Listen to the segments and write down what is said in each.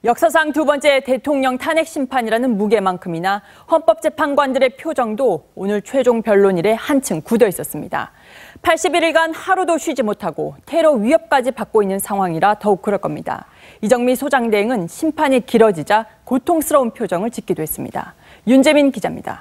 역사상 두 번째 대통령 탄핵 심판이라는 무게만큼이나 헌법재판관들의 표정도 오늘 최종 변론일에 한층 굳어 있었습니다. 81일간 하루도 쉬지 못하고 테러 위협까지 받고 있는 상황이라 더욱 그럴 겁니다. 이정미 소장대행은 심판이 길어지자 고통스러운 표정을 짓기도 했습니다. 윤재민 기자입니다.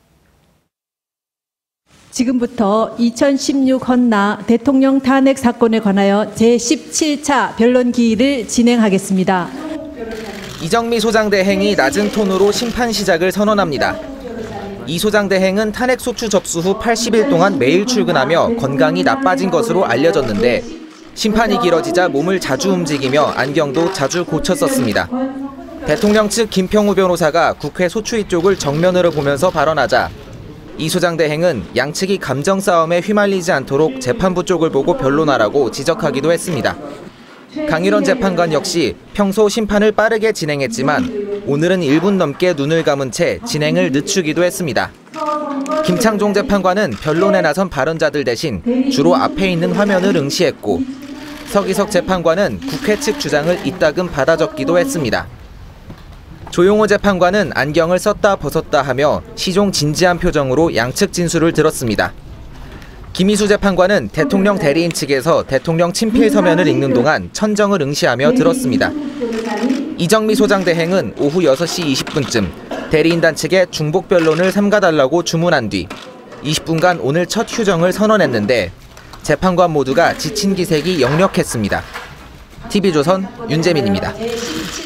지금부터 2016 헌나 대통령 탄핵 사건에 관하여 제17차 변론 기일을 진행하겠습니다. 이정미 소장대행이 낮은 톤으로 심판 시작을 선언합니다. 이 소장대행은 탄핵 소추 접수 후 80일 동안 매일 출근하며 건강이 나빠진 것으로 알려졌는데 심판이 길어지자 몸을 자주 움직이며 안경도 자주 고쳤었습니다. 대통령 측 김평우 변호사가 국회 소추위 쪽을 정면으로 보면서 발언하자 이 소장대행은 양측이 감정 싸움에 휘말리지 않도록 재판부 쪽을 보고 변론하라고 지적하기도 했습니다. 강일원 재판관 역시 평소 심판을 빠르게 진행했지만 오늘은 1분 넘게 눈을 감은 채 진행을 늦추기도 했습니다. 김창종 재판관은 변론에 나선 발언자들 대신 주로 앞에 있는 화면을 응시했고 서기석 재판관은 국회 측 주장을 이따금 받아 적기도 했습니다. 조용호 재판관은 안경을 썼다 벗었다 하며 시종 진지한 표정으로 양측 진술을 들었습니다. 김희수 재판관은 대통령 대리인 측에서 대통령 친필 서면을 읽는 동안 천정을 응시하며 들었습니다. 이정미 소장대행은 오후 6시 20분쯤 대리인단 측에 중복 변론을 삼가달라고 주문한 뒤 20분간 오늘 첫 휴정을 선언했는데 재판관 모두가 지친 기색이 역력했습니다. TV조선 윤재민입니다.